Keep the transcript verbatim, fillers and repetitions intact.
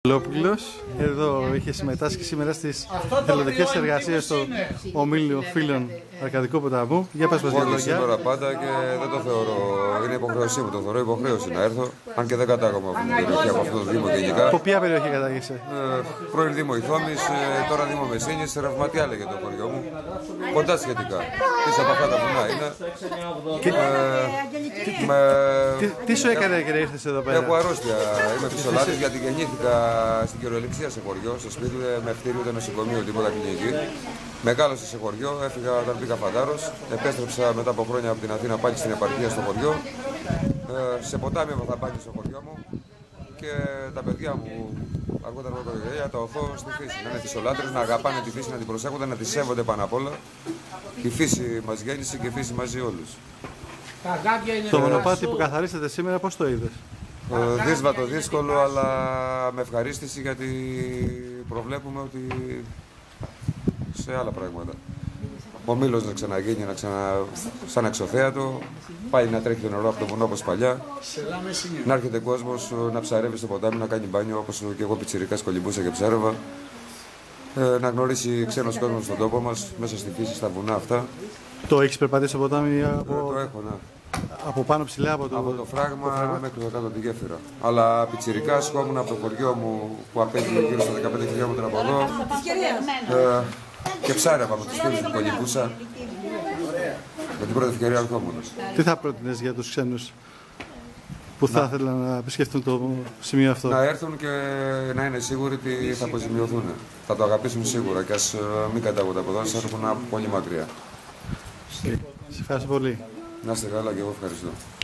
Νικολόπουλος. Εδώ είχε συμμετάσχει σήμερα στις εθελοντικές εργασίες του Ομίλου Φίλων Αρκαδικού Ποταμού. Για πες μας δύο λόγια. Σήμερα πάντα και δεν το θεωρώ, είναι υποχρέωσή μου, το θεωρώ υποχρέωση να έρθω. Αν και δεν κατάγομαι από την περιοχή, από αυτό το Δήμο γενικά. Από ποια περιοχή κατάγεσαι? Ε, πρώην Δήμο Ηθόμης, ε, τώρα Δήμο Μεσίνης, Ρευματιά λέγεται το χωριό μου. Κοντά σχετικά. Πίσω από αυτά τα βουνά είναι. Και... Ε, τι, με... τι, τι σου έκανε και να ήρθες εδώ πέρα? Έχω αρρώστια. Είμαι φυσιολάτης γιατί γεννήθηκα στην κυριολεξία σε χωριό, στο σπίτι, με ftήριο, ούτε νοσοκομείο, τίποτα κλινική. Μεγάλωσα σε χωριό, έφυγα όταν μπήκα φαντάρος. Επέστρεψα μετά από χρόνια από την Αθήνα πάλι στην επαρχία στο χωριό. Ε, σε ποτάμι έμαθα πάλι στο χωριό μου και τα παιδιά μου αργότερα από το οικογένεια τα οθώ στη φύση. Να είναι φυσιολάτρες, να αγαπάνε τη φύση, να την προσέχονται, να τη σέβονται πάνω απ' όλα. Η φύση μας γέννησε και η φύση μαζί όλους. Το μονοπάτι που καθαρίσατε σήμερα, πώς το είδες? Ε, δύσβατο, δύσκολο, αλλά με ευχαρίστηση γιατί προβλέπουμε ότι σε άλλα πράγματα. Ο Μήλος να ξαναγίνει, να ξανα... σαν εξωθέατο, πάλι να τρέχει το νερό από το βουνό όπως παλιά, να έρχεται κόσμος να ψαρεύει στο ποτάμι, να κάνει μπάνιο όπως και εγώ πιτσιρικάς κολυμπούσα και ψάρευα, ε, να γνωρίσει ξένος κόσμος στον τόπο μας, μέσα στη φύση, στα βουνά αυτά. Το έχεις περπατήσει στο ποτάμι από... Ε, το έχω, ναι. Από πάνω ψηλά, από το, από το φράγμα, το φράγμα μέχρι το κάτω τη γέφυρα. Αλλά πιτσιρικά σκόμουν από το χωριό μου που απέχει γύρω στα δεκαπέντε χιλιόμετρα από εδώ. Ε, και ψάρευα με τους φίλους που κολυμπούσα. Με την πρώτη ευκαιρία ερχόμουν. Τι θα πρότεινες για τους ξένους που θα να... ήθελαν να επισκεφτούν το σημείο αυτό? Να έρθουν και να είναι σίγουροι ότι θα αποζημιωθούν. Θα το αγαπήσουν σίγουρα και ας μην κατάγονται από εδώ, ας έρθουν από πολύ μακριά. Σε ευχαριστώ πολύ. Να είστε καλά και εγώ ευχαριστώ.